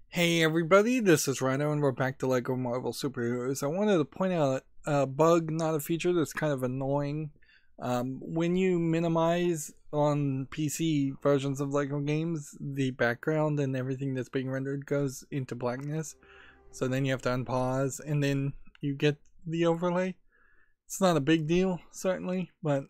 Hey everybody, this is Rhino and we're back to LEGO Marvel Superheroes. I wanted to point out a bug, not a feature, that's kind of annoying. When you minimize on PC versions of LEGO games, the background and everything that's being rendered goes into blackness. So then you have to unpause and then you get the overlay. It's not a big deal, certainly, but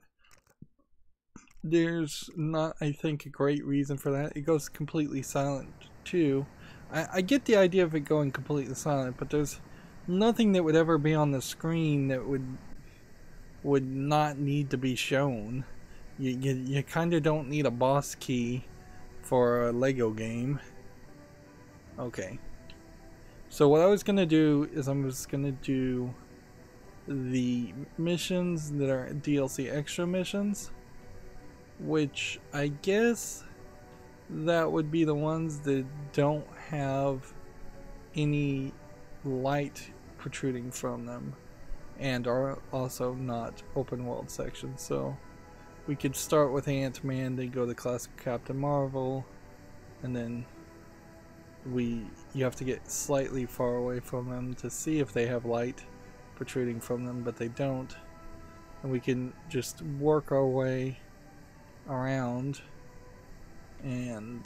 there's not, I think, a great reason for that. It goes completely silent too. I get the idea of it going completely silent, but there's nothing that would ever be on the screen that would not need to be shown. You kind of don't need a boss key for a Lego game. Okay. So what I was going to do is I'm just going to do the missions that are DLC extra missions, which I guess that would be the ones that don't have any light protruding from them and are also not open world sections. So we could start with Ant-Man, then go to classic Captain Marvel, and then you have to get slightly far away from them to see if they have light protruding from them, but they don't. And we can just work our way around, and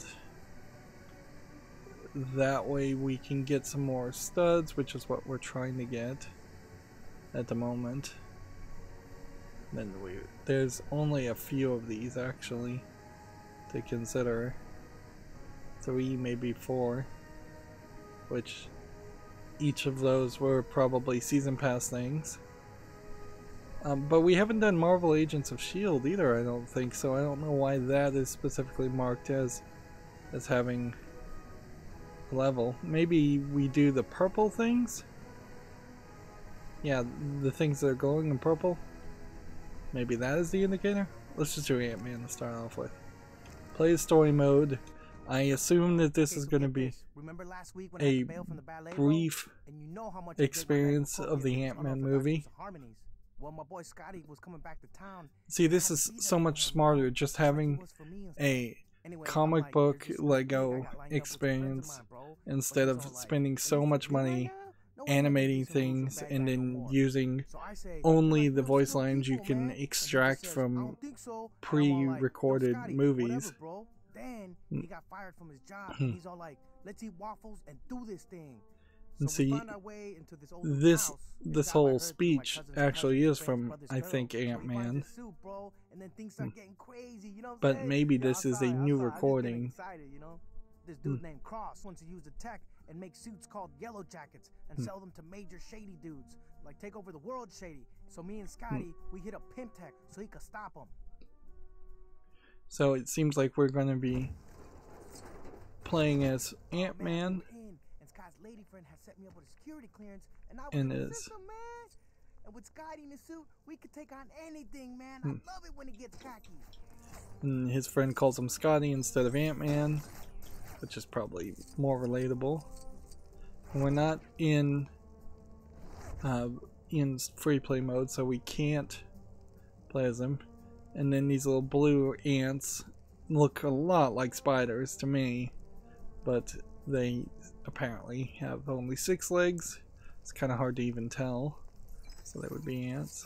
that way we can get some more studs, which is what we're trying to get at the moment. Then there's only a few of these actually to consider. 3, maybe 4, which each of those were probably season pass things. But we haven't done Marvel Agents of S.H.I.E.L.D. either, I don't think, so I don't know why that is specifically marked as having a level. Maybe we do the purple things? Yeah, the things that are glowing in purple? Maybe that is the indicator? Let's just do Ant-Man to start off with. Play story mode. I assume that this is going to be a brief experience of the Ant-Man movie. Well, my boy Scotty was coming back to town. See, this is so much smarter, just having a comic book Lego experience instead of spending so much money animating things and then using only the voice lines you can extract from pre-recorded movies. Then he got fired from his job. He's all like, let's eat waffles and do this thing. And see, this whole speech actually is from, I think, Ant-Man. But maybe this is a new recording. This dude named Cross wants to use the tech and make suits called Yellow Jackets and sell them to major shady dudes, like take over the world shady. So me and Scotty, we hit a pimp tech so he could stop him. So it seems like we're going to be playing as Ant-Man. Lady friend has set me up with a security clearance, and I and was system, man. And with Scotty in the suit, we could take on anything, man. I love it when he gets cocky. And his friend calls him Scotty instead of Ant-Man, which is probably more relatable. And we're not in free play mode, so we can't play as him. And then these little blue ants look a lot like spiders to me, but they apparently have only 6 legs. It's kind of hard to even tell, so they would be ants.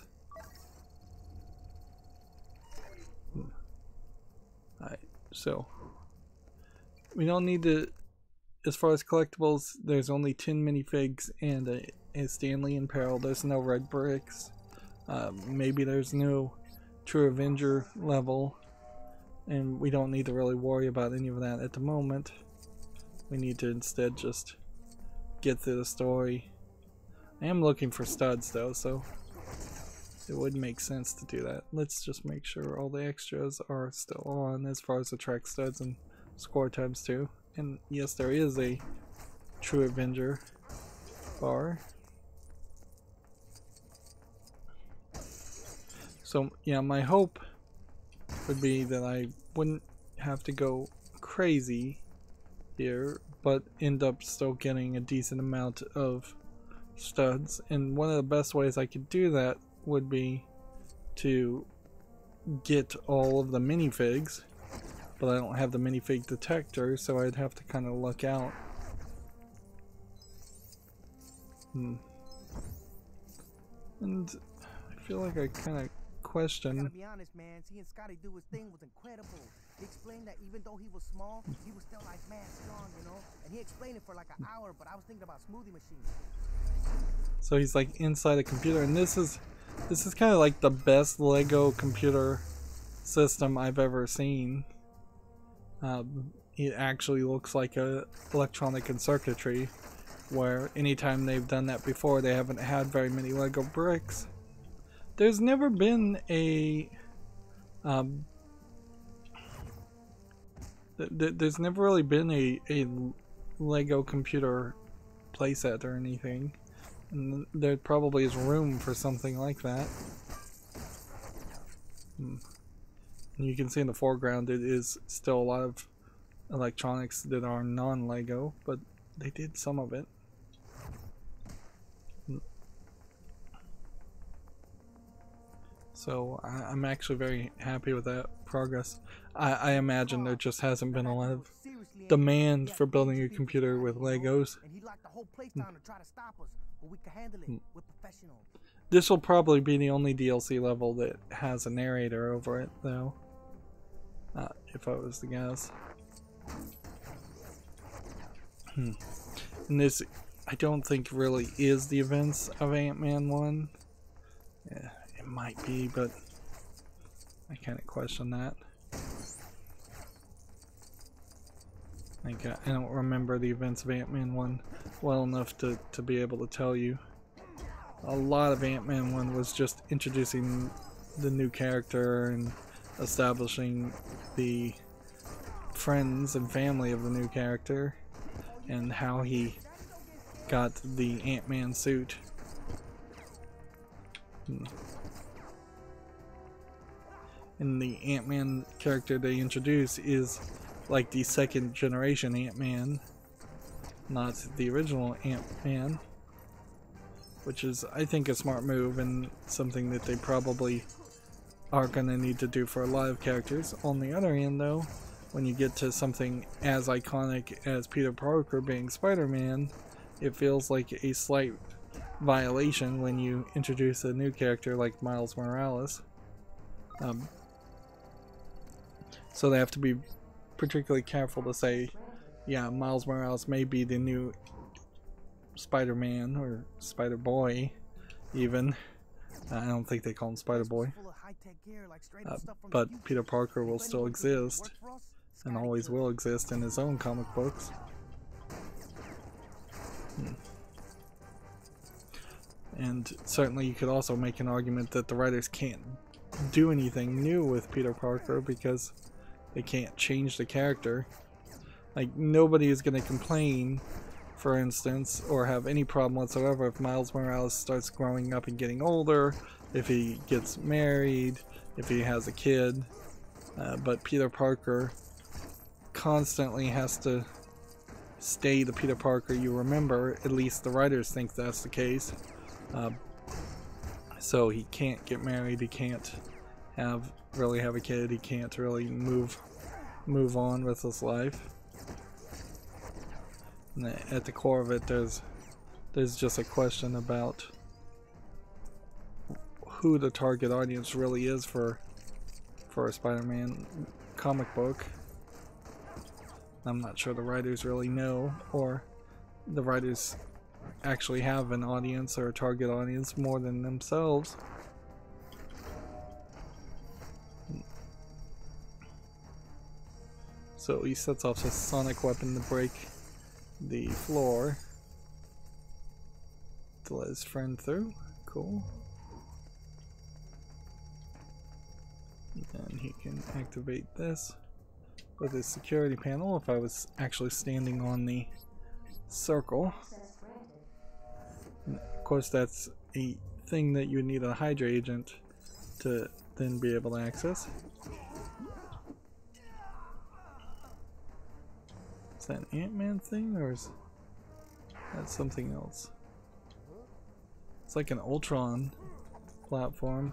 Alright, so we don't need to, as far as collectibles, there's only 10 minifigs and a Stanley in Peril. There's no red bricks. Maybe there's no True Avenger level, and we don't need to really worry about any of that at the moment. We need to instead just get through the story. I am looking for studs though, so it would make sense to do that. Let's just make sure all the extras are still on as far as the track studs and score times too. And yes, there is a True Avenger bar. So yeah, my hope would be that I wouldn't have to go crazy here, but end up still getting a decent amount of studs. And one of the best ways I could do that would be to get all of the minifigs, but I don't have the minifig detector, so I'd have to kind of luck out And I feel like I kind of I question. gotta be honest, man. Seeing Scotty do his thing was incredible. He explained that even though he was small, he was still like man strong, you know. And he explained it for like an hour. But I was thinking about smoothie machines. So he's like inside a computer, and this is kind of like the best Lego computer system I've ever seen. It actually looks like a electronic and circuitry, where anytime they've done that before, they haven't had very many Lego bricks. There's never been a there's never really been a Lego computer playset or anything, and there probably is room for something like that. And you can see in the foreground it is still a lot of electronics that are non-Lego, but they did some of it. So I'm actually very happy with that progress. I imagine there just hasn't been a lot of demand for building a computer with Legos. And he locked the whole place down to try to stop us, but we can handle it. We're professionals. This will probably be the only DLC level that has a narrator over it, though. If I was to guess. And this, I don't think, really is the events of Ant-Man 1. Yeah, it might be, but I kind of question that. Like, I don't remember the events of Ant-Man 1 well enough to be able to tell you. A lot of Ant-Man 1 was just introducing the new character and establishing the friends and family of the new character and how he got the Ant-Man suit. And the Ant-Man character they introduce is like the second generation Ant-Man, not the original Ant-Man, which is, I think, a smart move and something that they probably are going to need to do for a lot of characters. On the other hand, though, when you get to something as iconic as Peter Parker being Spider-Man, it feels like a slight violation when you introduce a new character like Miles Morales. So they have to be particularly careful to say, yeah, Miles Morales may be the new Spider-Man or Spider-Boy, even. I don't think they call him Spider-Boy. But Peter Parker will still exist, and always will exist in his own comic books. And certainly you could also make an argument that the writers can't do anything new with Peter Parker because they can't change the character. Like, nobody is going to complain, for instance, or have any problem whatsoever if Miles Morales starts growing up and getting older, if he gets married, if he has a kid. But Peter Parker constantly has to stay the Peter Parker you remember. At least the writers think that's the case. So he can't get married, he can't really have a kid, he can't really move on with his life. And at the core of it, there's just a question about who the target audience really is for a Spider-Man comic book. I'm not sure the writers really know, or the writers actually have an audience or a target audience more than themselves. So he sets off a sonic weapon to break the floor to let his friend through. Cool. And then he can activate this with his security panel if I was actually standing on the circle. And of course that's a thing that you need a Hydra agent to then be able to access. Is that an Ant-Man thing, or is that something else? It's like an Ultron platform.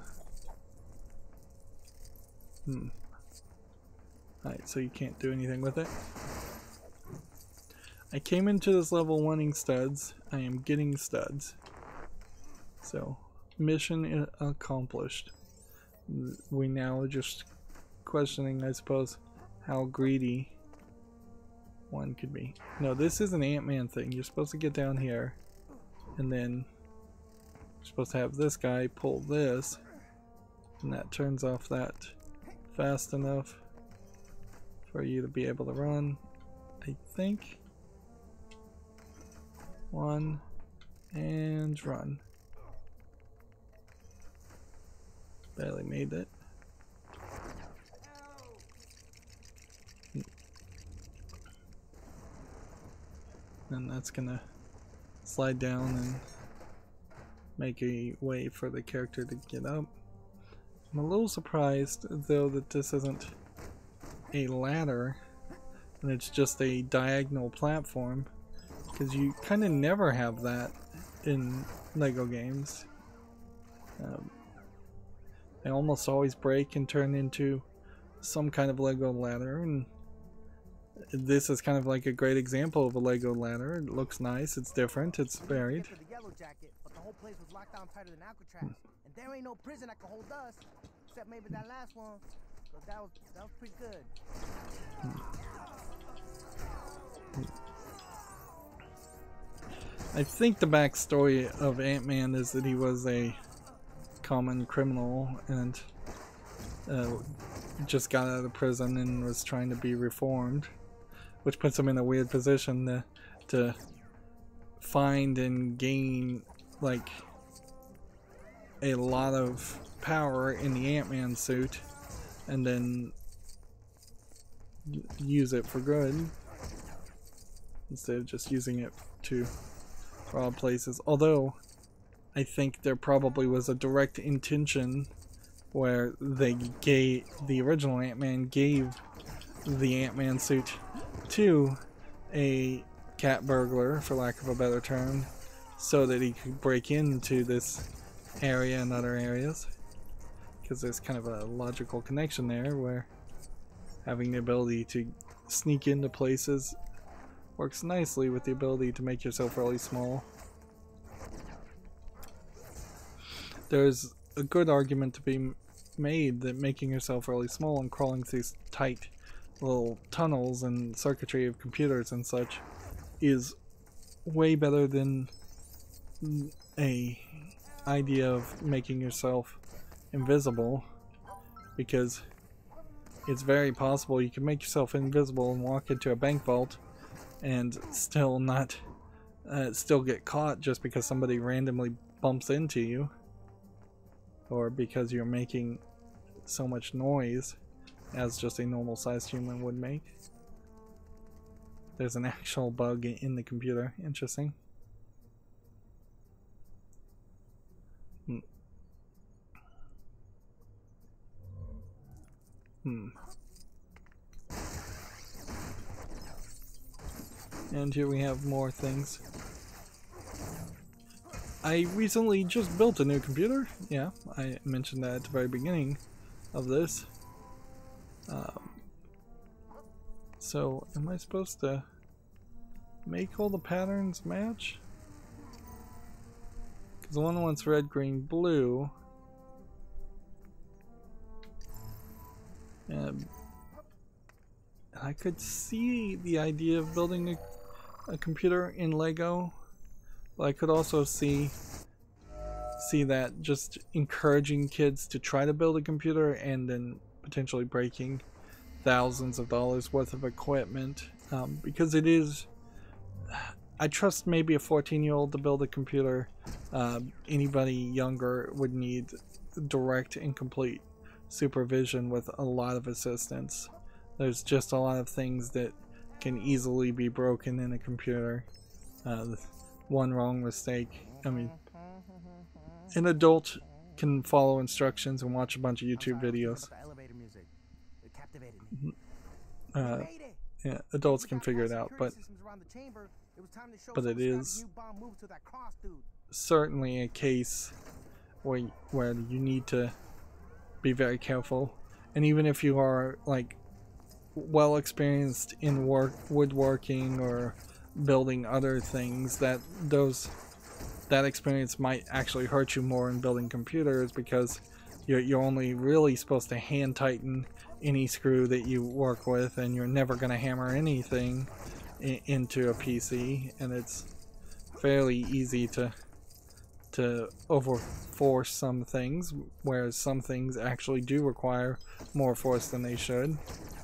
Alright, so you can't do anything with it. I came into this level wanting studs. I am getting studs. So, mission accomplished. We now are just questioning, I suppose, how greedy one could be. No, this is an Ant-Man thing. You're supposed to get down here, and then you're supposed to have this guy pull this, and that turns off that fast enough for you to be able to run, I think. One, and run. Barely made it. And that's gonna slide down and make a way for the character to get up. I'm a little surprised though that this isn't a ladder and it's just a diagonal platform, because you kind of never have that in Lego games. They almost always break and turn into some kind of Lego ladder, and this is kind of like a great example of a Lego ladder. It looks nice, it's different, it's varied. The Yellow Jacket, but the whole place was locked down tighter than Alcatraz, and there ain't no prison that can hold us, except maybe that last one. So that was pretty good. I think the backstory of Ant-Man is that he was a common criminal and just got out of prison and was trying to be reformed, which puts him in a weird position to find and gain like a lot of power in the Ant-Man suit and then use it for good instead of just using it to rob places. Although I think there probably was a direct intention where they gave the original Ant-Man gave the Ant-Man suit to a cat burglar, for lack of a better term, so that he could break into this area and other areas, because there's kind of a logical connection there where having the ability to sneak into places works nicely with the ability to make yourself really small. There's a good argument to be made that making yourself really small and crawling through tight little tunnels and circuitry of computers and such is way better than a idea of making yourself invisible, because it's very possible you can make yourself invisible and walk into a bank vault and still not still get caught just because somebody randomly bumps into you, or because you're making so much noise as just a normal sized human would make. There's an actual bug in the computer. Interesting. And here we have more things. I recently just built a new computer. Yeah, I mentioned that at the very beginning of this. So, am I supposed to make all the patterns match? Because the one wants red, green, blue. And I could see the idea of building a computer in Lego, but I could also see that just encouraging kids to try to build a computer and then potentially breaking thousands of dollars worth of equipment, because it is, I trust maybe a 14-year-old to build a computer. Anybody younger would need direct and complete supervision with a lot of assistance. There's just a lot of things that can easily be broken in a computer. One wrong mistake. I mean, an adult can follow instructions and watch a bunch of YouTube videos. Yeah, adults can figure it out, but it is certainly a case where you need to be very careful. And even if you are like well experienced in woodworking or building other things, that experience might actually hurt you more in building computers, because you're only really supposed to hand tighten any screw that you work with, and you're never going to hammer anything into a PC, and it's fairly easy to overforce some things, whereas some things actually do require more force than they should.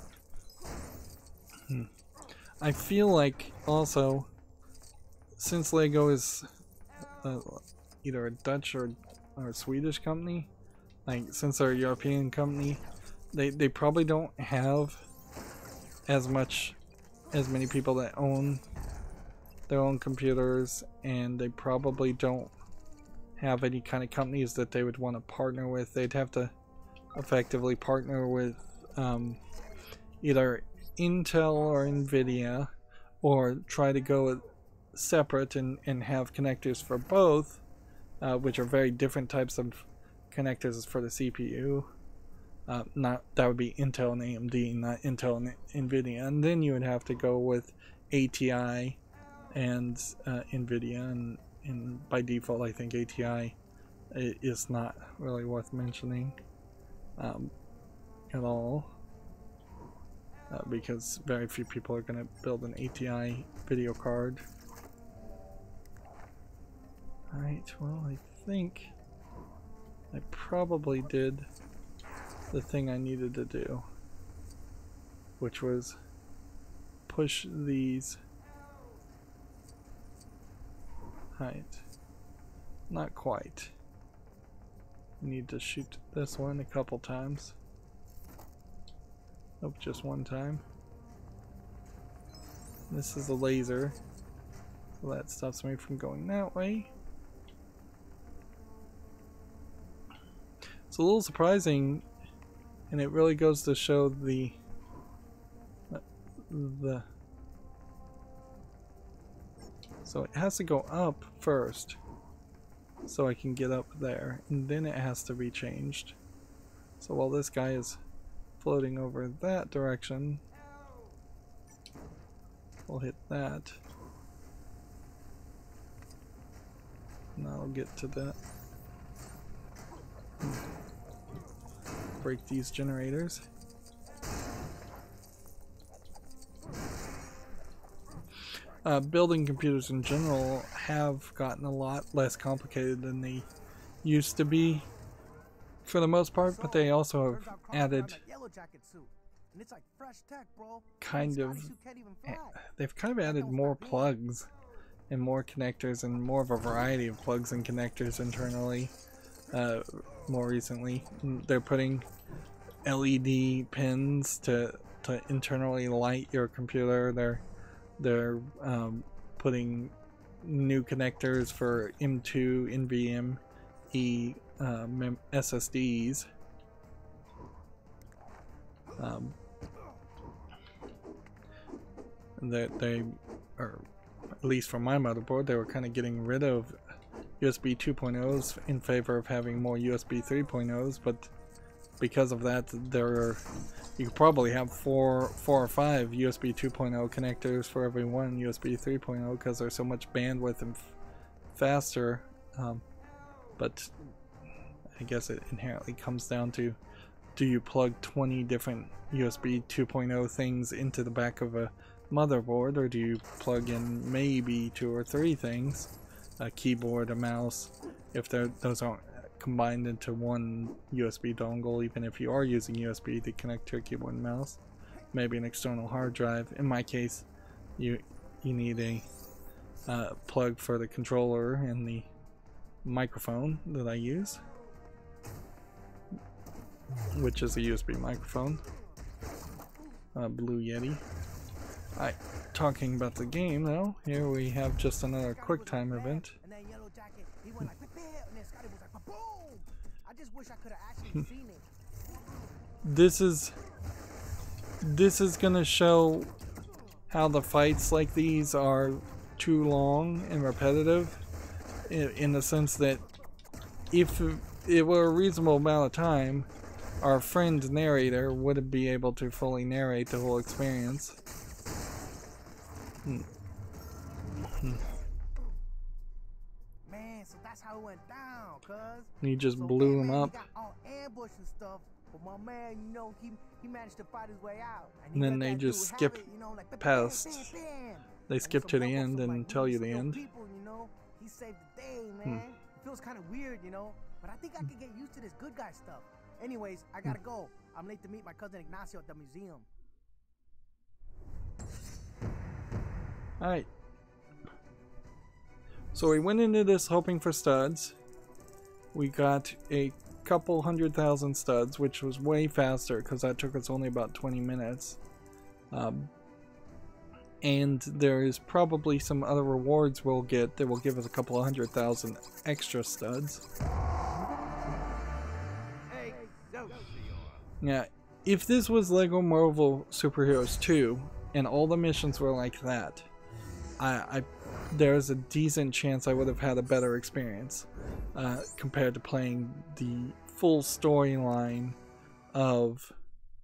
I feel like also, since Lego is either a Dutch or a Swedish company, like since they're a European company, they probably don't have as many people that own their own computers, and they probably don't have any kind of companies that they would want to partner with. They'd have to effectively partner with either Intel or Nvidia, or try to go separate and have connectors for both, which are very different types of connectors for the CPU. Not that would be Intel and AMD, not Intel and Nvidia. And then you would have to go with ATI and Nvidia, and by default I think ATI is not really worth mentioning at all, because very few people are going to build an ATI video card. Alright, well, I think I probably did the thing I needed to do, which was push these. Right. Not quite. Need to shoot this one a couple times. Nope, just one time. This is a laser, so that stops me from going that way. It's a little surprising, and it really goes to show the so it has to go up first so I can get up there, and then it has to be changed. So while this guy is floating over that direction, we'll hit that, and I'll get to that. Break these generators. Building computers in general have gotten a lot less complicated than they used to be for the most part, but they also have added they've kind of added more plugs and more connectors and more of a variety of plugs and connectors internally. More recently, they're putting LED pins to internally light your computer. They're putting new connectors for M2 NVMe SSDs. They are, at least from my motherboard, they were kind of getting rid of USB 2.0s in favor of having more USB 3.0s, but because of that, you could probably have four or five USB 2.0 connectors for every one USB 3.0, because there's so much bandwidth and faster. But I guess it inherently comes down to, do you plug 20 different USB 2.0 things into the back of a motherboard, or do you plug in maybe 2 or 3 things? A keyboard, a mouse, if those aren't combined into one USB dongle, even if you are using USB to connect to a keyboard and mouse. Maybe an external hard drive. In my case, you need a plug for the controller and the microphone that I use, which is a USB microphone, Blue Yeti. Alright, talking about the game though, here we have just another QuickTime event. This is gonna show how the fights like these are too long and repetitive, in the sense that if it were a reasonable amount of time, our friend narrator would be able to fully narrate the whole experience. Man, so that's how it went down, cuz. He just So, blew hey, him man, up. He got all ambushed and stuff, but my man, you know, he managed to fight his way out. And then let they that just dude have skip it, you know, like, bam, past. bam, bam, bam. They And skip with to some the help of end some, and like, tell really you the skilled end. people, you know, he saved the day, man. It feels kind of weird, you know, but I think I could get used to this good guy stuff. Anyways, I gotta go. I'm late to meet my cousin Ignacio at the museum. Alright. So we went into this hoping for studs. We got a couple 100,000 studs, which was way faster because that took us only about 20 minutes. And there is probably some other rewards we'll get that will give us a couple 100,000 extra studs. Yeah, if this was Lego Marvel Superheroes 2 and all the missions were like that, there's a decent chance I would have had a better experience compared to playing the full storyline of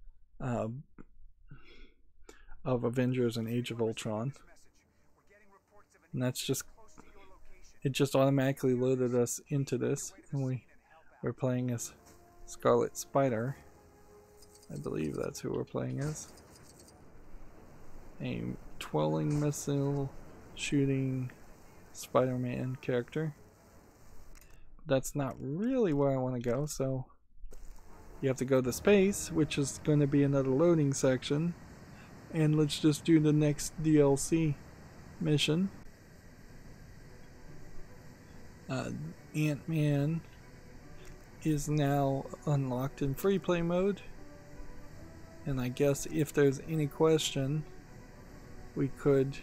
Avengers and Age of Ultron. And that's just, it just automatically loaded us into this, and we're playing as Scarlet Spider. I believe that's who we're playing as. A twirling missile shooting Spider-Man character. That's not really where I want to go, so you have to go to space, which is going to be another loading section. And let's just do the next DLC mission. Ant-Man is now unlocked in free play mode. And I guess if there's any question, we could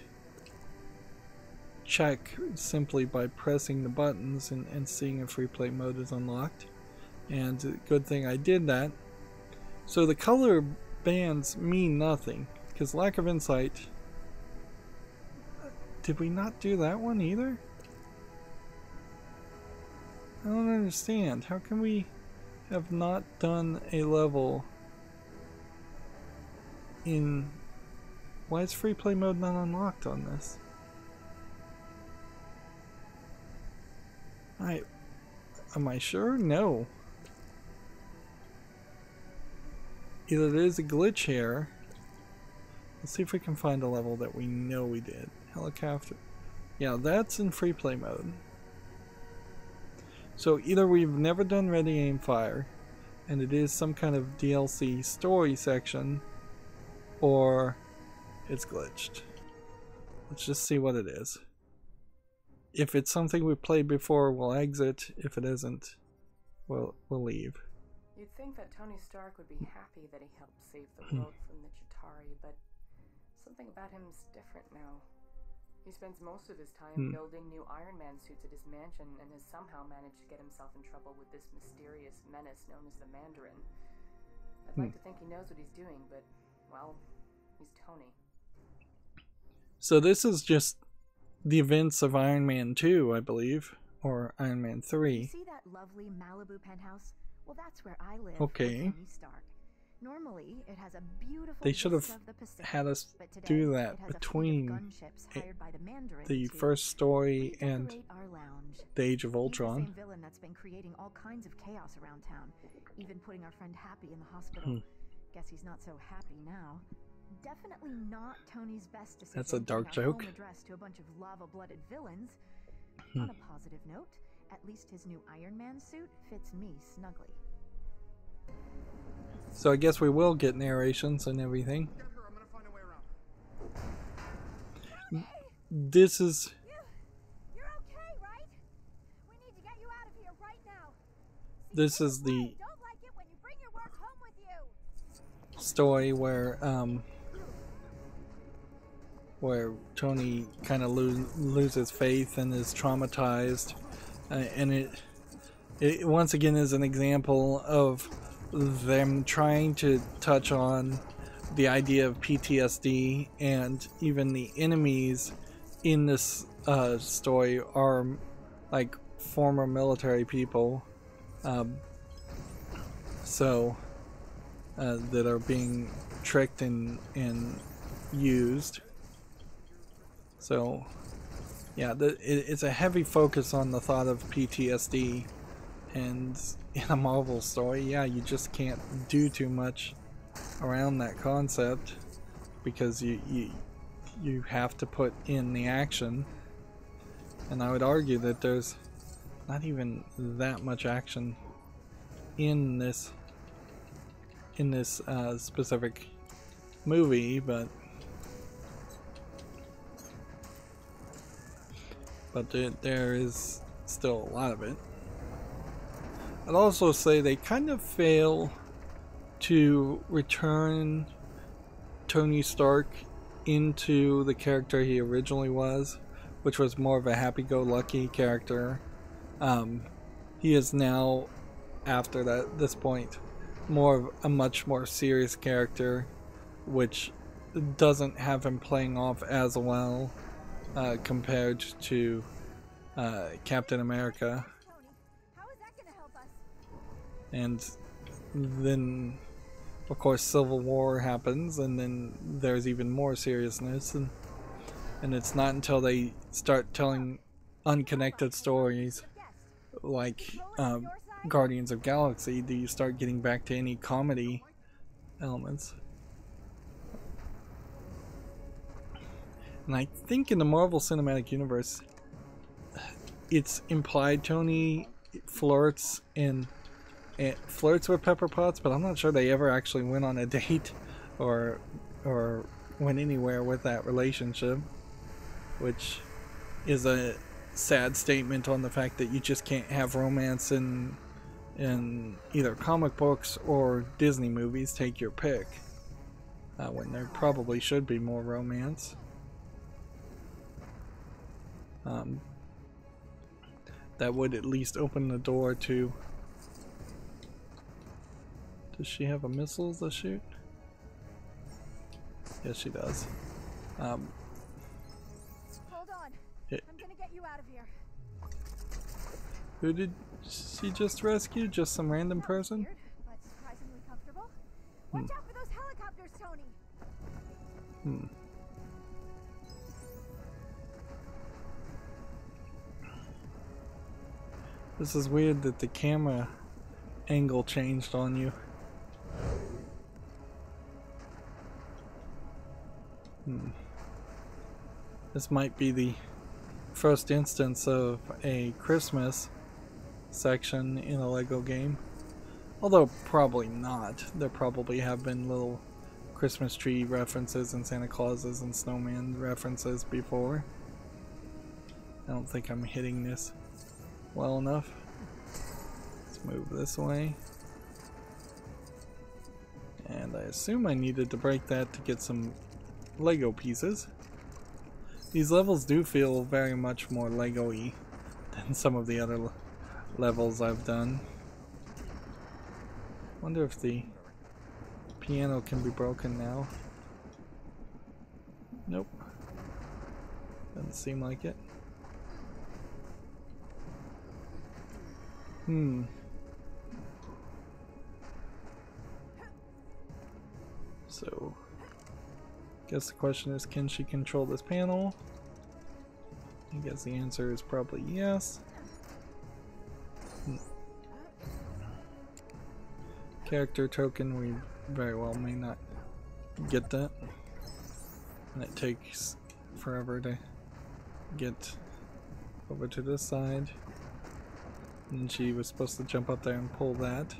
check simply by pressing the buttons and seeing if free play mode is unlocked. And good thing I did that. So the color bands mean nothing, because lack of insight. Did we not do that one either? I don't understand. How can we have not done a level in... Why is free play mode not unlocked on this? Am I sure? No. Either there's a glitch here. Let's see if we can find a level that we know we did. Helicopter. Yeah, that's in free play mode. So either we've never done Ready Aim Fire, and it is some kind of DLC story section, or it's glitched. Let's just see what it is. If it's something we played before, we'll exit. If it isn't, we'll leave. You'd think that Tony Stark would be happy that he helped save the world from the Chitauri, but something about him is different now. He spends most of his time building new Iron Man suits at his mansion and has somehow managed to get himself in trouble with this mysterious menace known as the Mandarin. I'd like to think he knows what he's doing, but, well, he's Tony. So this is just the events of Iron Man 2, I believe, or Iron Man 3. See that lovely Malibu penthouse? Well, that's where I live. Okay. With Tony Stark. Normally, it has a beautiful They should have vista of the Pacific, had us but today do it that has a fleet of between gunships hired by the Mandarin the to first story and redecorate our lounge. the Age of He's the Ultron. same villain that's been creating all kinds of chaos around town, even putting our friend Happy in the hospital. Guess he's not so happy now. Definitely not Tony's best decision. That's a dark giving joke. Home address to a bunch of lava-blooded villains. On a positive note, at least his new Iron Man suit fits me snugly. So I guess we will get narrations and everything. This is... You're okay, right? We need to get you out of here right now. This is the Don't like it when you bring your work home with you. story where Tony kind of loses faith and is traumatized, and it once again is an example of them trying to touch on the idea of PTSD, and even the enemies in this story are like former military people, that are being tricked and used. So yeah, it's a heavy focus on the thought of PTSD, and in a Marvel story, yeah, you just can't do too much around that concept because you have to put in the action, and I would argue that there's not even that much action in this specific movie, but there is still a lot of it. I'd also say they kind of fail to return Tony Stark into the character he originally was, which was more of a happy-go-lucky character. He is now, after this point, more of a much more serious character, which doesn't have him playing off as well compared to Captain America. Tony, how is that gonna help us? And then, of course, Civil War happens, and then there's even more seriousness, and it's not until they start telling unconnected stories like Guardians of Galaxy do you start getting back to any comedy elements. And I think in the Marvel Cinematic Universe, it's implied Tony flirts with Pepper Potts, but I'm not sure they ever actually went on a date or went anywhere with that relationship, which is a sad statement on the fact that you just can't have romance in either comic books or Disney movies, take your pick, when there probably should be more romance. That would at least open the door to... Does she have a missiles to shoot? Yes, she does. Hold on. I'm gonna get you out of here. Who did she just rescue? Just some random person? Weird, but surprisingly comfortable. Watch out for those helicopters, Tony. This is weird that the camera angle changed on you. This might be the first instance of a Christmas section in a Lego game. Although probably not. There probably have been little Christmas tree references and Santa Clauses and snowman references before. I don't think I'm hitting this well enough. Let's move this way. And I assume I needed to break that to get some Lego pieces. These levels do feel very much more Lego-y than some of the other levels I've done. Wonder if the piano can be broken now. Nope. Doesn't seem like it. So, guess the question is, can she control this panel? I guess the answer is probably yes. Character token, we very well may not get that. And it takes forever to get over to this side. And she was supposed to jump up there and pull that.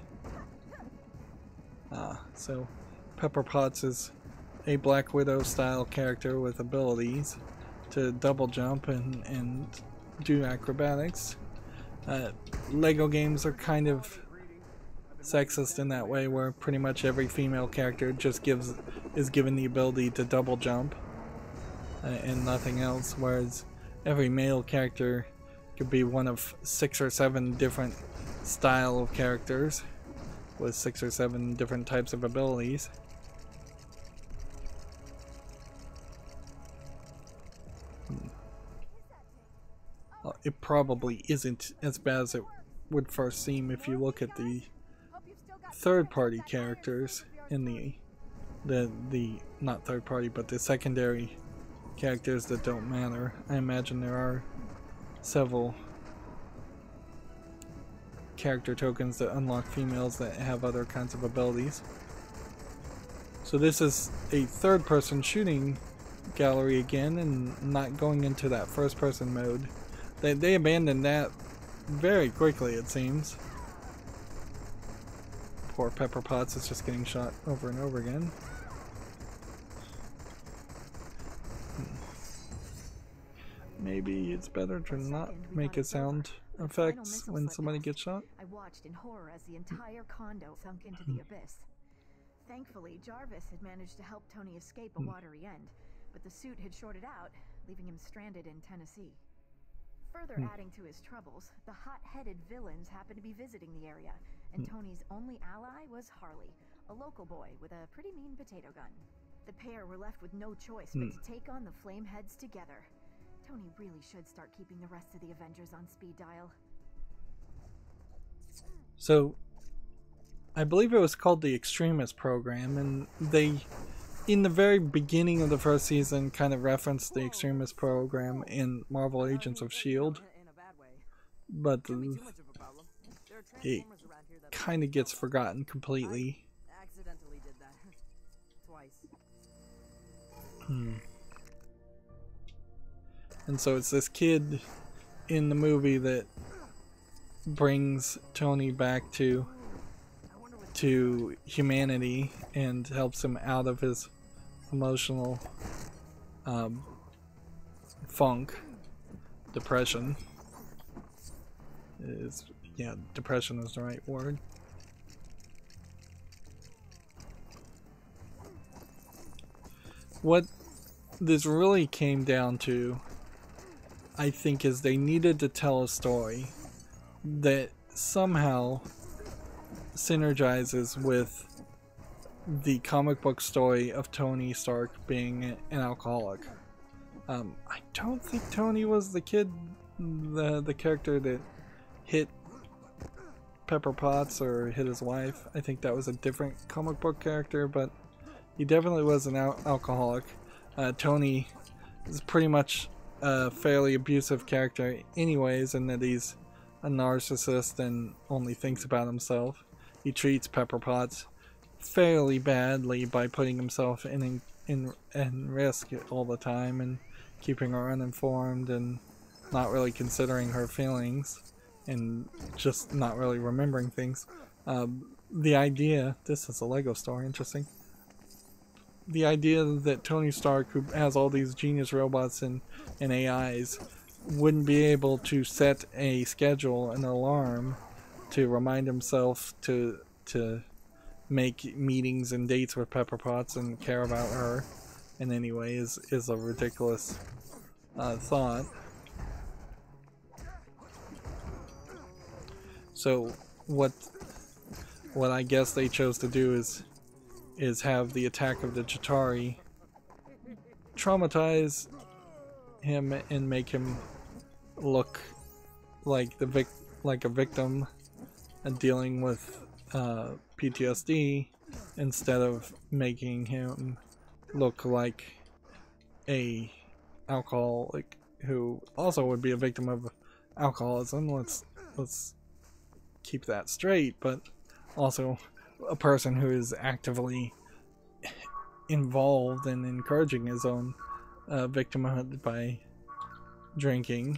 So Pepper Potts is a Black Widow style character with abilities to double jump and do acrobatics. Lego games are kind of sexist in that way, where pretty much every female character just is given the ability to double jump and nothing else, whereas every male character could be one of 6 or 7 different style of characters with 6 or 7 different types of abilities. It probably isn't as bad as it would first seem if you look at the third-party characters in the not third-party, but the secondary characters that don't matter. I imagine there are several character tokens that unlock females that have other kinds of abilities. So this is a third-person shooting gallery again, and not going into that first-person mode. They abandoned that very quickly, it seems. Poor Pepper Potts is just getting shot over and over again. Maybe it's better to not make a sound effects when somebody gets shot. I watched in horror as the entire condo sunk into the abyss. Thankfully, Jarvis had managed to help Tony escape a watery end, but the suit had shorted out, leaving him stranded in Tennessee. Further adding to his troubles, the hot-headed villains happened to be visiting the area, and Tony's only ally was Harley, a local boy with a pretty mean potato gun. The pair were left with no choice but to take on the Flameheads together. Tony really should start keeping the rest of the Avengers on speed dial. So, I believe it was called the Extremist Program, and they, in the very beginning of the first season, kind of referenced the Extremist Program in Marvel Agents of S.H.I.E.L.D. But it kind of gets forgotten completely. Accidentally did that. Twice. And so it's this kid in the movie that brings Tony back to humanity and helps him out of his emotional funk. Depression is, yeah, depression is the right word. What this really came down to, I think, is they needed to tell a story that somehow synergizes with the comic book story of Tony Stark being an alcoholic. I don't think Tony was the kid, the character that hit Pepper Potts or hit his wife. I think that was a different comic book character, but he definitely was an alcoholic. Tony is pretty much a fairly abusive character anyways, in that he's a narcissist and only thinks about himself. He treats Pepper Potts fairly badly by putting himself in risk all the time and keeping her uninformed and not really considering her feelings and just not really remembering things. The idea, this is a Lego story, interesting. The idea that Tony Stark, who has all these genius robots and AIs, wouldn't be able to set a schedule, an alarm, to remind himself to make meetings and dates with Pepper Potts and care about her in any way is a ridiculous thought. So what I guess they chose to do is have the attack of the Chitauri traumatize him and make him look like a victim and dealing with PTSD, instead of making him look like a alcoholic who also would be a victim of alcoholism. Let's keep that straight, but also a person who is actively involved in encouraging his own victimhood by drinking.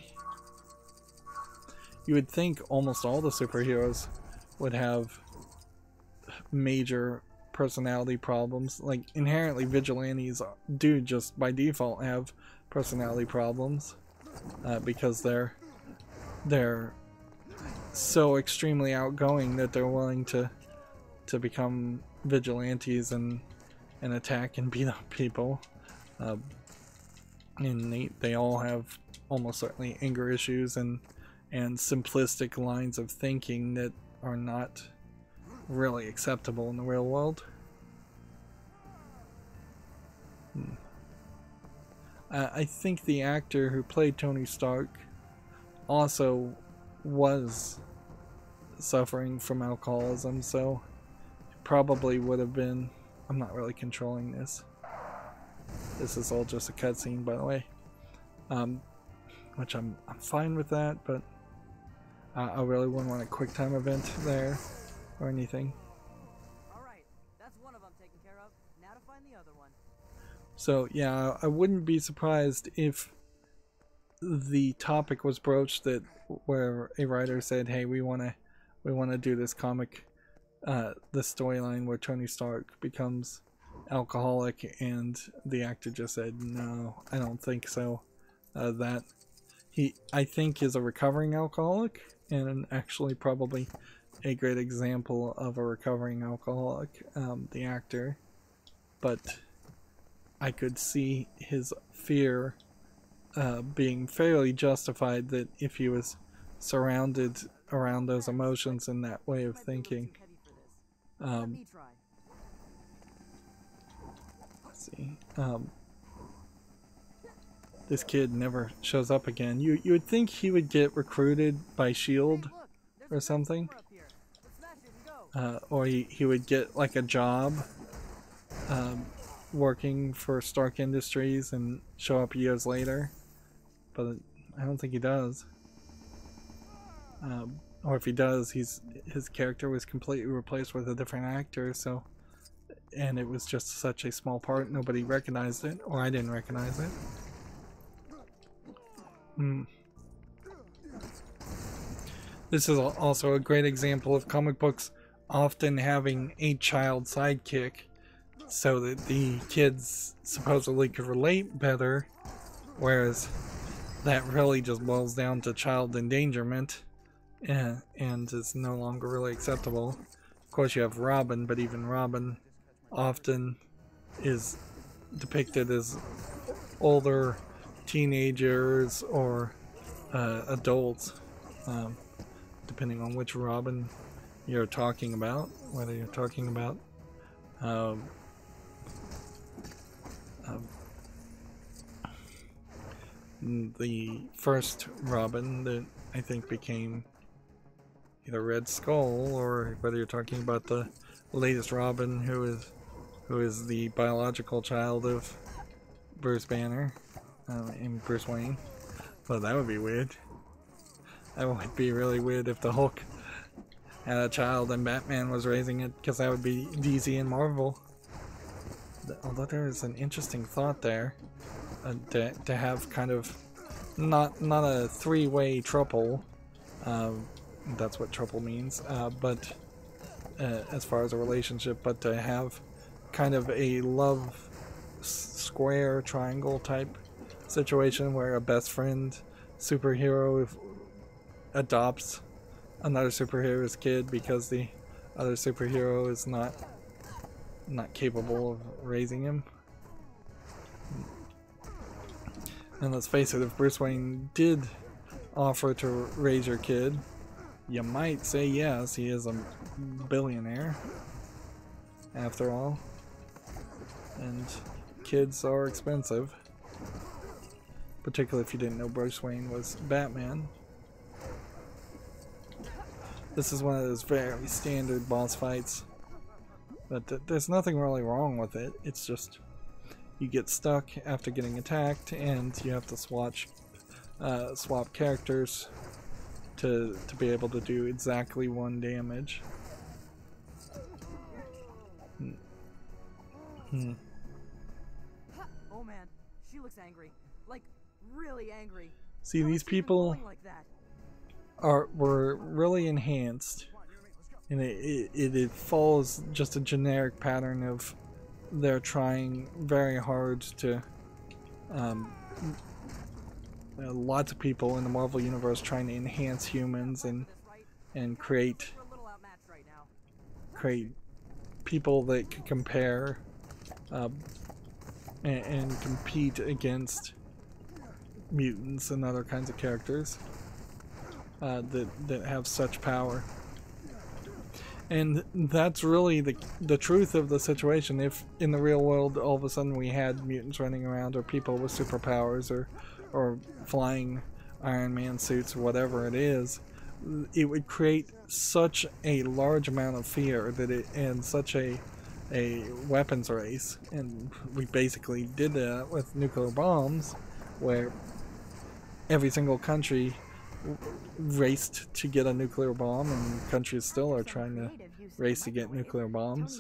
You would think almost all the superheroes would have major personality problems. Like, inherently vigilantes do just by default have personality problems because they're so extremely outgoing that they're willing to become vigilantes and attack and beat up people. And they all have almost certainly anger issues and simplistic lines of thinking that are not really acceptable in the real world. I think the actor who played Tony Stark also was suffering from alcoholism, so probably would have been... I'm not really controlling this. This is all just a cutscene, by the way. Which I'm fine with that, but I really wouldn't want a quick time event there or anything. Alright, that's one of them taken care of. Now to find the other one. So yeah, I wouldn't be surprised if the topic was broached that where a writer said, hey, we wanna do this comic, this storyline where Tony Stark becomes alcoholic, and the actor just said, no, I don't think so. That he, I think, is a recovering alcoholic, and actually probably a great example of a recovering alcoholic, the actor. But I could see his fear being fairly justified, that if he was surrounded around those emotions and that way of thinking. Let's see. This kid never shows up again. You would think he would get recruited by SHIELD or something. Or he would get like a job working for Stark Industries and show up years later. But I don't think he does. Or if he does, his character was completely replaced with a different actor, so, and it was just such a small part, nobody recognized it, or I didn't recognize it. This is also a great example of comic books often having a child sidekick, so that the kids supposedly could relate better, whereas that really just boils down to child endangerment, and is no longer really acceptable. Of course you have Robin, but even Robin often is depicted as older teenagers or adults, depending on which Robin you're talking about, whether you're talking about the first Robin that I think became either Red Skull, or whether you're talking about the latest Robin who is the biological child of Bruce Banner and Bruce Wayne. Well, that would be weird. That would be really weird if the Hulk had a child and Batman was raising it, because that would be DC and Marvel. Although there is an interesting thought there, to have kind of not a three-way trouble. That's what trouble means. But as far as a relationship, but to have kind of a love square triangle type situation where a best friend superhero adopts another superhero's kid because the other superhero is not capable of raising him. And let's face it, if Bruce Wayne did offer to raise your kid, you might say yes. He is a billionaire after all, and kids are expensive, particularly if you didn't know Bruce Wayne was Batman. This is one of those very standard boss fights, but there's nothing really wrong with it. It's just you get stuck after getting attacked, and you have to swap characters to be able to do exactly one damage. Oh man, she looks angry. Like, really angry. See, these people were really enhanced, and it follows just a generic pattern of they're trying very hard to lots of people in the Marvel universe trying to enhance humans and create people that could compare and compete against mutants and other kinds of characters that have such power. And that's really the truth of the situation. If in the real world all of a sudden we had mutants running around, or people with superpowers, or flying Iron Man suits, or whatever it is, it would create such a large amount of fear that and such a a weapons race, and we basically did that with nuclear bombs, where every single country raced to get a nuclear bomb, and countries still are trying to race to get nuclear bombs.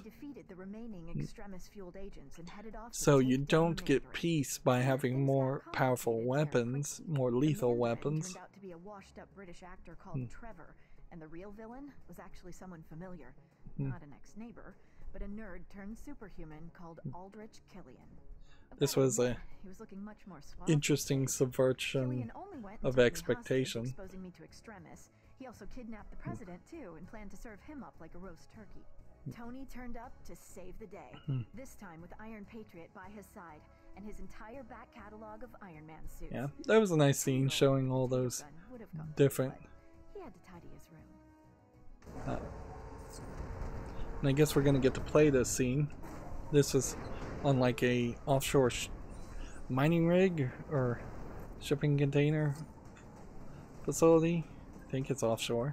So you don't get peace by having more powerful weapons, more lethal weapons. Turned out to be a washed-up British actor called Trevor, and the real villain was actually someone familiar, not an ex-neighbor, but a nerd turned superhuman called Aldrich Killian. This was a He was looking much more suave. interesting subversion Killian only went of and took me expectation. hostage, exposing me to extremists. He also kidnapped the president too and planned to serve him up like a roast turkey. Tony turned up to save the day, this time with Iron Patriot by his side and his entire back catalog of Iron Man suits. Yeah, that was a nice scene showing all those different. He had to tidy his room. And I guess we're gonna get to play this scene. This is on like a offshore mining rig or shipping container facility. I think it's offshore.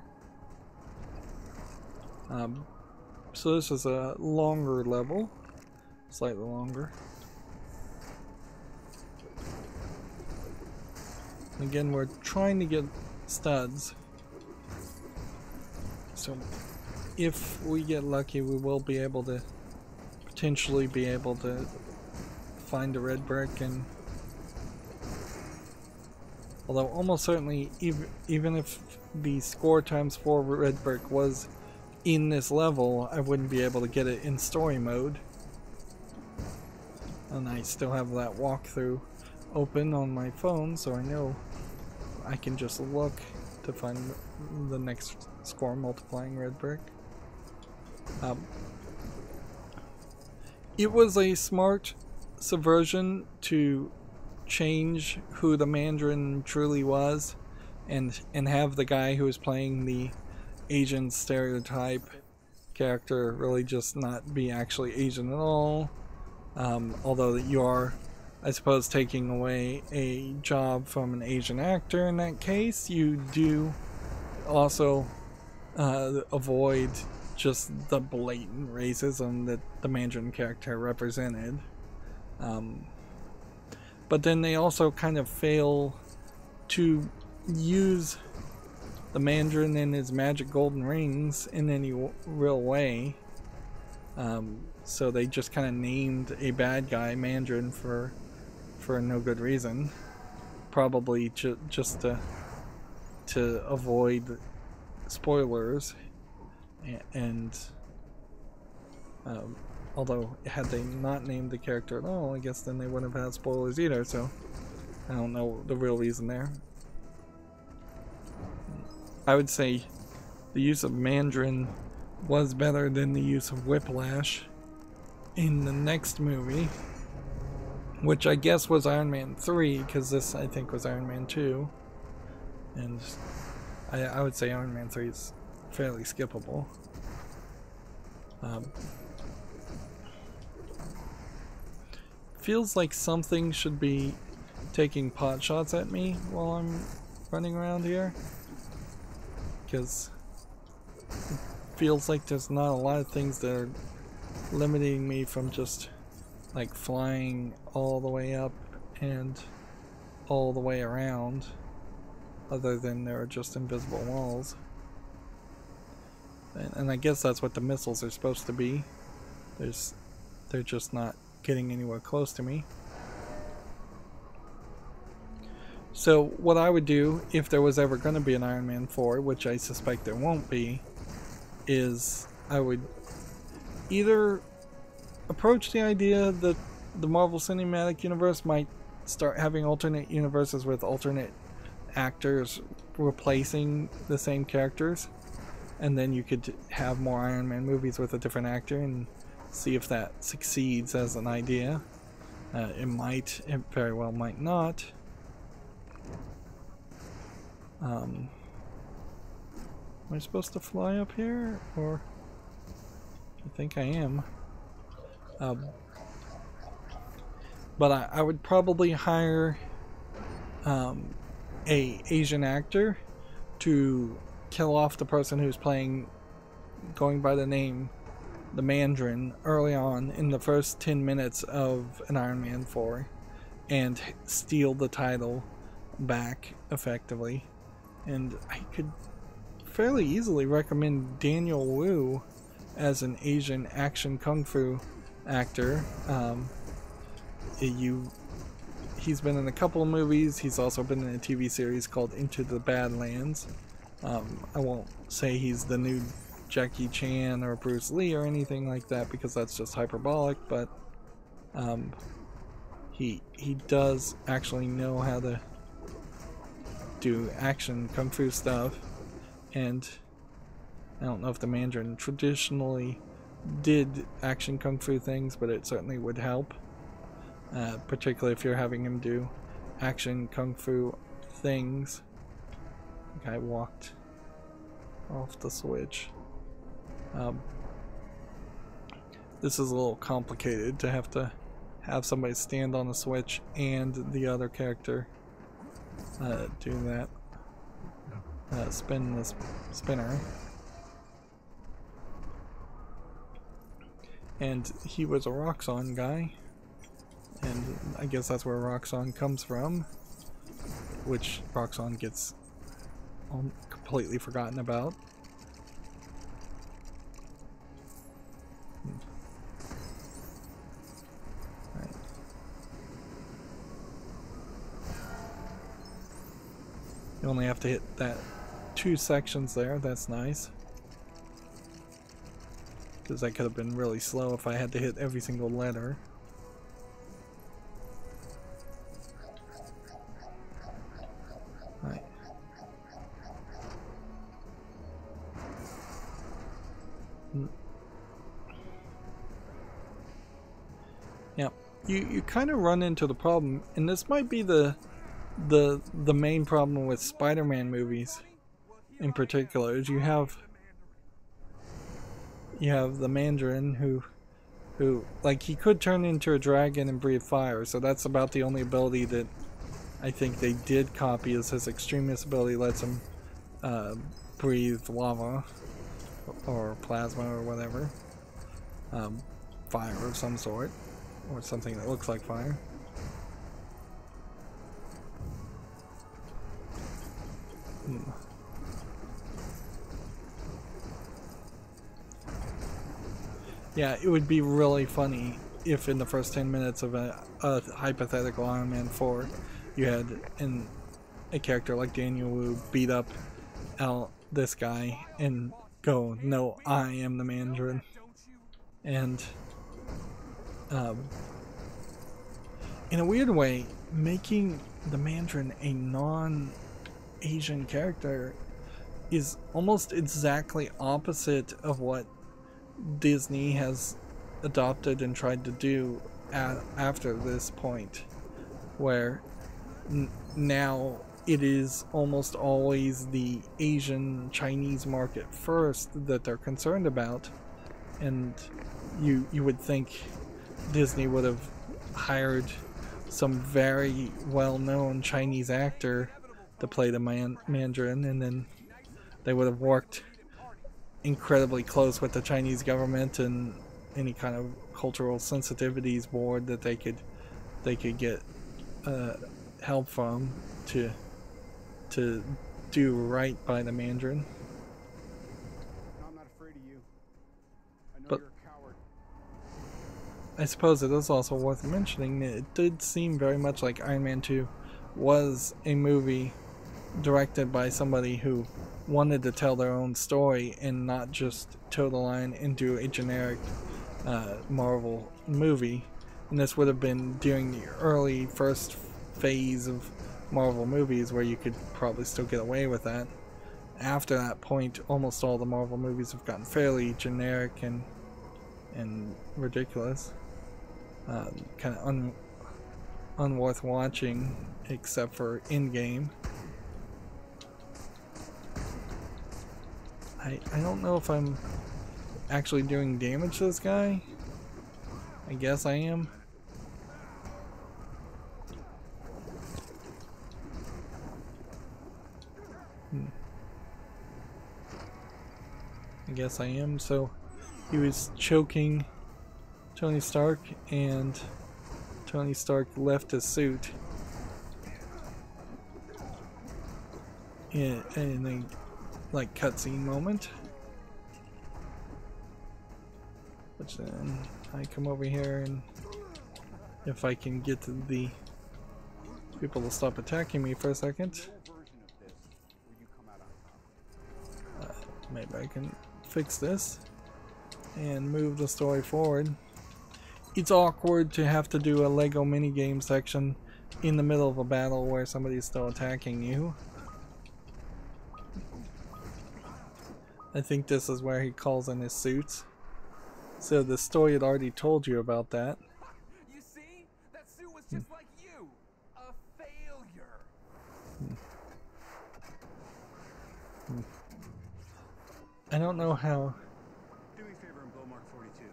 So this is a longer level, slightly longer. Again, we're trying to get studs. So if we get lucky, we will be able to potentially be able to find a red brick, and although almost certainly even if the score times 4 red brick was in this level, I wouldn't be able to get it in story mode. And I still have that walkthrough open on my phone, so I know I can just look to find the next score multiplying red brick. It was a smart subversion to change who the Mandarin truly was, and have the guy who was playing the Asian stereotype character really just not be actually Asian at all. Although you are, I suppose, taking away a job from an Asian actor in that case, you do also avoid just the blatant racism that the Mandarin character represented. But then they also kind of fail to use the Mandarin and his magic golden rings in any real way. So they just kind of named a bad guy Mandarin for no good reason. Probably just to avoid spoilers. And although had they not named the character at all, I guess then they wouldn't have had spoilers either, so I don't know the real reason there. I would say the use of Mandarin was better than the use of Whiplash in the next movie, which I guess was Iron Man 3, because this I think was Iron Man 2, and I would say Iron Man 3 is fairly skippable. Feels like something should be taking pot shots at me while I'm running around here, because it feels like there's not a lot of things that are limiting me from just like flying all the way up and all the way around, other than there are just invisible walls. And I guess that's what the missiles are supposed to be. They're just not getting anywhere close to me. So what I would do if there was ever going to be an Iron Man 4, which I suspect there won't be, is I would either approach the idea that the Marvel Cinematic Universe might start having alternate universes with alternate actors replacing the same characters, and then you could have more Iron Man movies with a different actor and see if that succeeds as an idea. It might, it very well might not. Am I supposed to fly up here, or I think I am. But I would probably hire a Asian actor to kill off the person who's playing, going by the name the Mandarin early on in the first 10 minutes of an Iron Man 4 and steal the title back effectively. And I could fairly easily recommend Daniel Wu as an Asian action kung fu actor. He's been in a couple of movies. He's also been in a TV series called Into the Badlands. I won't say he's the new Jackie Chan or Bruce Lee or anything like that because that's just hyperbolic, but he does actually know how to do action kung fu stuff, and I don't know if the Mandarin traditionally did action kung fu things, but it certainly would help, particularly if you're having him do action kung fu things. The guy walked off the switch. This is a little complicated to have somebody stand on the switch and the other character do that. Spin this spinner. And he was a Roxxon guy, and I guess that's where Roxxon comes from, which Roxxon gets completely forgotten about. Right. You only have to hit that 2 sections there. That's nice, because that could have been really slow if I had to hit every single letter. Right. Yeah, you kind of run into the problem, and this might be the main problem with Spider-Man movies in particular, is you have the Mandarin who like, he could turn into a dragon and breathe fire, so that's about the only ability that I think they did copy, is his extremist ability lets him breathe lava or plasma or whatever, fire of some sort, or something that looks like fire. Yeah, it would be really funny if in the first 10 minutes of a hypothetical Iron Man 4, you had a character like Daniel Wu beat up this guy and go, "No, I am the Mandarin." And in a weird way, making the Mandarin a non-Asian character is almost exactly opposite of what Disney has adopted and tried to do after this point, where now it is almost always the Asian Chinese market first that they're concerned about, and you would think Disney would have hired some very well-known Chinese actor to play the Mandarin, and then they would have worked incredibly close with the Chinese government and any kind of cultural sensitivities board that they could get help from to do right by the Mandarin. I'm not afraid of you. I know But you're a coward. I suppose it is also worth mentioning that it did seem very much like Iron Man 2 was a movie directed by somebody who wanted to tell their own story and not just toe the line and do a generic Marvel movie. And this would have been during the early first phase of Marvel movies, where you could probably still get away with that. After that point, almost all the Marvel movies have gotten fairly generic and ridiculous, kind of unworth watching, except for Endgame. I don't know if I'm actually doing damage to this guy. I guess I am. I guess I am. So he was choking Tony Stark, and Tony Stark left his suit in a like cutscene moment. Which then I come over here, and if I can get the people to stop attacking me for a second, maybe I can fix this and move the story forward. It's awkward to have to do a Lego minigame section in the middle of a battle where somebody's still attacking you. I think this is where he calls in his suits. So the story had already told you about that. You see? That suit was just like you. A failure. I don't know how. Do me a favor and blow Mark 42.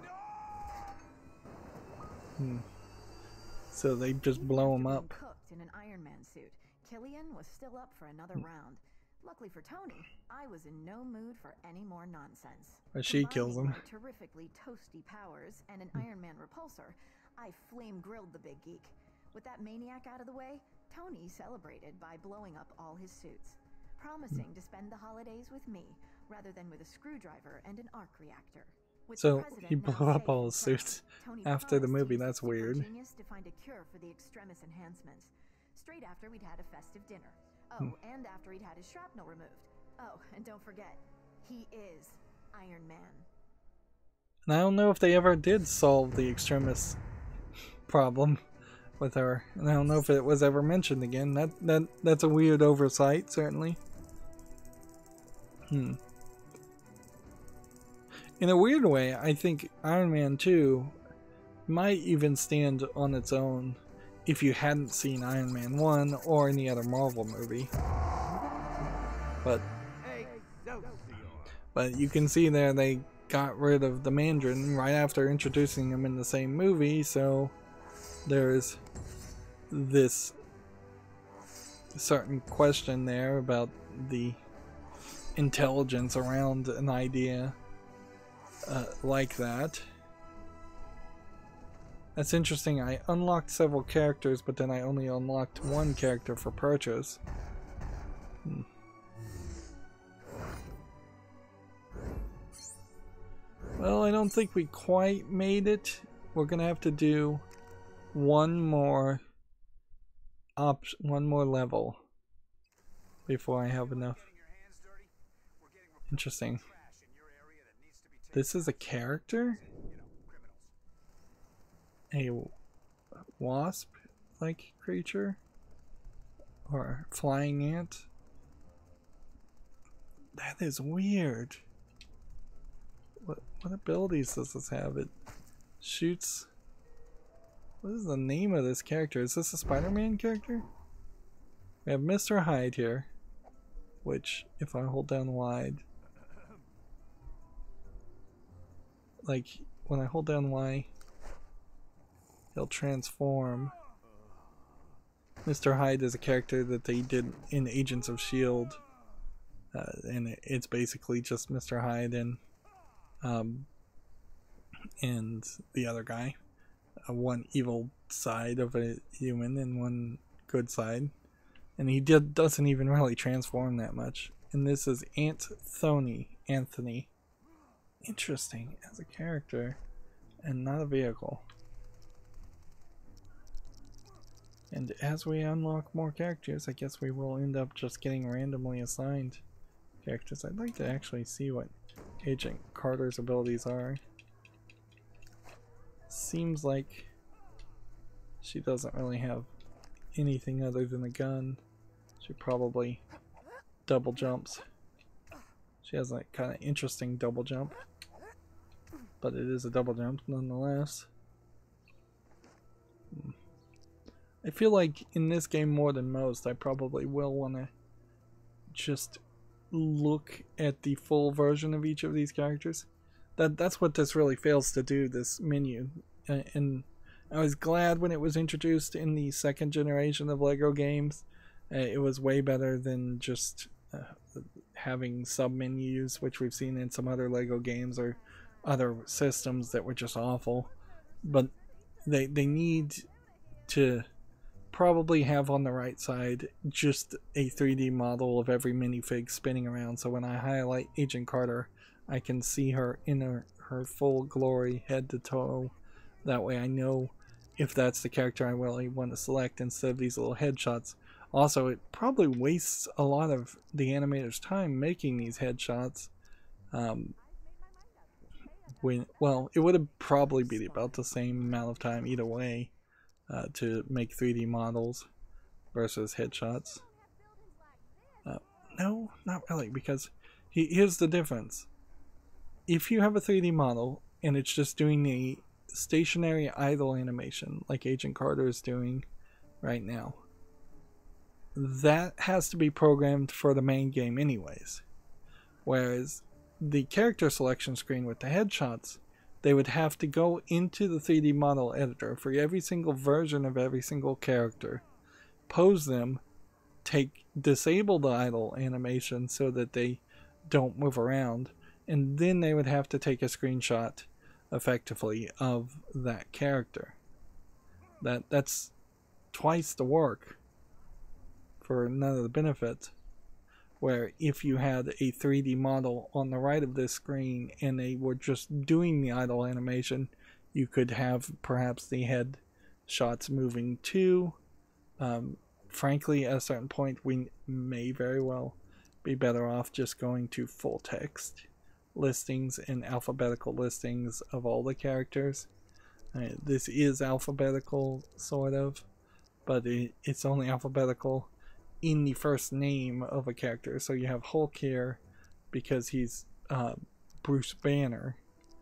So they just blow him up. Cooked in an Iron Man suit, Killian was still up for another round. Luckily for Tony, I was in no mood for any more nonsense. Or she kills him. Combining my terrifically toasty powers and an Iron Man repulsor, I flame grilled the big geek. With that maniac out of the way, Tony celebrated by blowing up all his suits, promising to spend the holidays with me rather than with a screwdriver and an arc reactor. With So he blew up all his suits after the movie. That's weird. Genius to find a cure for the extremis enhancements. Straight after we'd had a festive dinner. Oh, and after he'd had his shrapnel removed. Oh, and don't forget, he is Iron Man. And I don't know if they ever did solve the extremis problem with her, and I don't know if it was ever mentioned again. That's a weird oversight, certainly. In a weird way, I think Iron Man 2 might even stand on its own if you hadn't seen Iron Man 1 or any other Marvel movie. But you can see there they got rid of the Mandarin right after introducing him in the same movie, so there's this certain question there about the intelligence around an idea like that. That's interesting. I unlocked several characters, but then I only unlocked one character for purchase. Well, I don't think we quite made it. We're gonna have to do one more level before I have enough. Interesting. This is a character? A wasp-like creature? Or flying ant? That is weird. What abilities does this have? It shoots... What is the name of this character? Is this a Spider-Man character? We have Mr. Hyde here, which, if I hold down wide, like, when I hold down Y, he'll transform. Mr. Hyde is a character that they did in Agents of S.H.I.E.L.D. And it's basically just Mr. Hyde and the other guy. One evil side of a human and one good side. And he doesn't even really transform that much. And this is Anthony. Interesting as a character and not a vehicle. And as we unlock more characters, I guess we will end up just getting randomly assigned characters. I'd like to actually see what Agent Carter's abilities are. Seems like she doesn't really have anything other than a gun. She probably double jumps. She has a kind of interesting double jump, but it is a double jump nonetheless. I feel like in this game more than most, I probably will want to just look at the full version of each of these characters. That's what this really fails to do, this menu. And I was glad when it was introduced in the second generation of LEGO games. It was way better than just having sub-menus, which we've seen in some other LEGO games, or other systems that were just awful. But they need to probably have on the right side just a 3D model of every minifig spinning around, so when I highlight Agent Carter I can see her in her full glory, head to toe. That way I know if that's the character I really want to select instead of these little headshots. Also, it probably wastes a lot of the animator's time making these headshots. Well, it would have probably been about the same amount of time either way to make 3D models versus headshots. No, not really, because here's the difference. If you have a 3D model and it's just doing the stationary idle animation like Agent Carter is doing right now, that has to be programmed for the main game anyways. Whereas the character selection screen with the headshots, they would have to go into the 3D model editor for every single version of every single character, pose them, disable the idle animation so that they don't move around, and then they would have to take a screenshot effectively of that character. That's twice the work for none of the benefits. Where if you had a 3D model on the right of this screen and they were just doing the idle animation, you could have perhaps the head shots moving too. Frankly, at a certain point we may very well be better off just going to full text listings and alphabetical listings of all the characters. This is alphabetical, sort of, but it's only alphabetical in the first name of a character. So you have Hulk here because he's Bruce Banner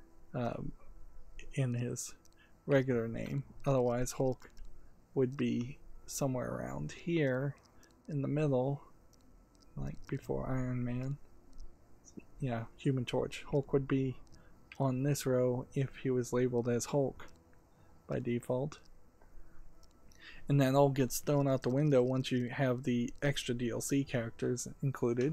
in his regular name. Otherwise Hulk would be somewhere around here in the middle, like before Iron Man. Yeah, Human Torch. Hulk would be on this row if he was labeled as Hulk by default. And that all gets thrown out the window once you have the extra DLC characters included.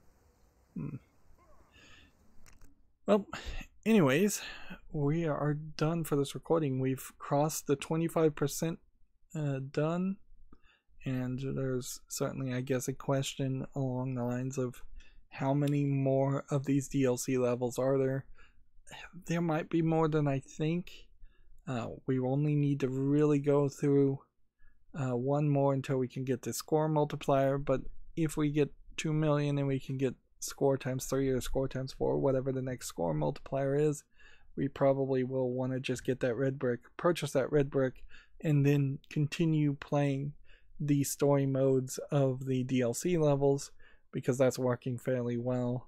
Well, anyways, we are done for this recording. We've crossed the 25% done. And there's certainly, I guess, a question along the lines of how many more of these DLC levels are there? There might be more than I think. We only need to really go through one more until we can get the score multiplier, but if we get 2 million and we can get score times 3 or score times 4, whatever the next score multiplier is, we probably will want to just get that red brick, purchase that red brick, and then continue playing the story modes of the DLC levels, because that's working fairly well.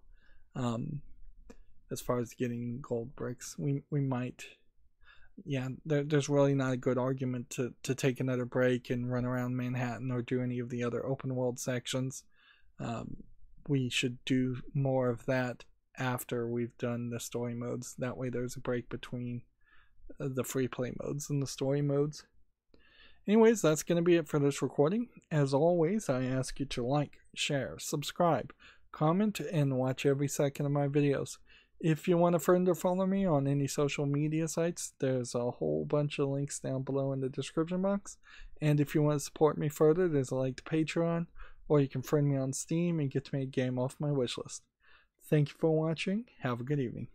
As far as getting gold bricks, we might, yeah, there's really not a good argument to take another break and run around Manhattan or do any of the other open world sections. We should do more of that after we've done the story modes. That way there's a break between the free play modes and the story modes. Anyways, that's going to be it for this recording. As always, I ask you to like, share, subscribe, comment, and watch every second of my videos. If you want to friend or follow me on any social media sites, there's a whole bunch of links down below in the description box. And if you want to support me further, there's a link to Patreon, or you can friend me on Steam and get me a game off my wishlist. Thank you for watching. Have a good evening.